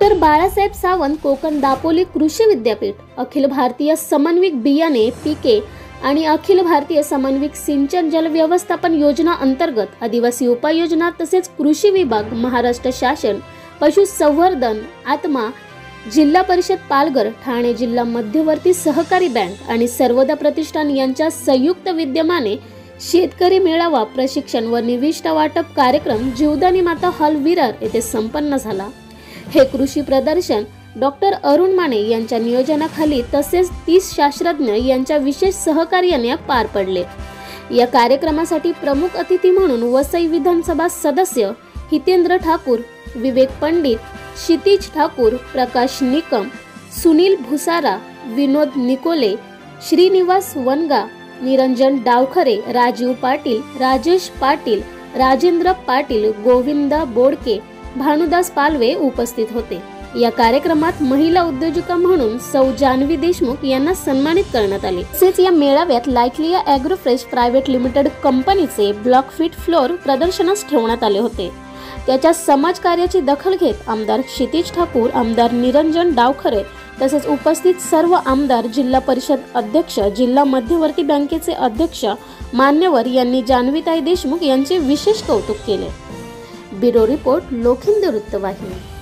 Doctor Balasaheb Sawant Konkan Dapoli कृषी विद्यापीठ, अखिल भारतीय समन्वयक बियाणे पीके आणि अखिल भारतीय समन्वयक सिंचन जल व्यवस्थापन योजना अंतर्गत आदिवासी उपाययोजना तसेच कृषी विभाग, महाराष्ट्र शासन, पशुसंवर्धन, आत्मा, जिल्हा परिषद पालघर, ठाणे जिल्हा मध्यवर्ती सहकारी बँक आणि सर्वोदय प्रतिष्ठान यांच्या संयुक्त विद्यमाने शेतकरी मेळावा, प्रशिक्षण व निविष्ठा वाटप कार्यक्रम जीवदानी माता हॉल विरार येथे संपन्न झाला। हे कृषी प्रदर्शन डॉक्टर अरुण माने यांच्या नियोजनाखाली तसेच 30 शास्त्रज्ञ यांच्या विशेष सहकार्याने पार पडले। या कार्यक्रमासाठी प्रमुख अतिथी म्हणून वसई विधानसभा सदस्य हितेंद्र ठाकूर, विवेक पंडित, क्षितिज ठाकूर, प्रकाश निकम, सुनील भुसारा, विनोद निकोले, श्रीनिवास वनगा, निरंजन डावखरे, राजीव पाटील, राजेश पाटील, राजेंद्र पाटील, गोविंदा बोडके, भानुदास पालवे उपस्थित होते। या कार्यक्रमात महिला उद्योजका म्हणून सौ जानवी देशमुख यांना सन्मानित करण्यात आले। तसेच या मेळाव्यात लाईटलिया ॲग्रोफ्रेश प्रायव्हेट लिमिटेड कंपनीचे ब्लॉक फीट फ्लोर प्रदर्शनास ठेवण्यात आले होते। त्याच्या समाज कार्याची दखल घेत आमदार क्षितिज ठाकूर, आमदार निरंजन डावखरे तसेच उपस्थित सर्व आमदार, जिल्हा परिषद अध्यक्ष, जिल्हा मध्यवर्ती बँकेचे अध्यक्ष मान्यवर यांनी जानवीताई देशमुख यांचे विशेष कौतुक केले। ब्युरो रिपोर्ट, लोखंड वृत्तवाहिनी।